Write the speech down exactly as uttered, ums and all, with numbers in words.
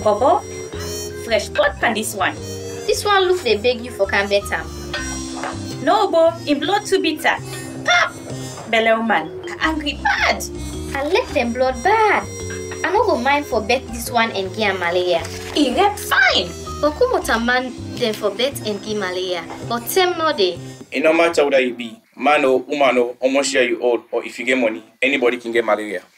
Bobo, fresh pot pan this one. This one look they beg you for can better. No, Bo, in blood too bitter. Pap! Belle woman, angry bad. I let them blood bad. I no go mind for bet this one and give malaria. He rep fine. But come what a man then for bet and give malaria. But them no day. It no matter what you be, man or woman or how much year you old or if you get money, anybody can get malaria.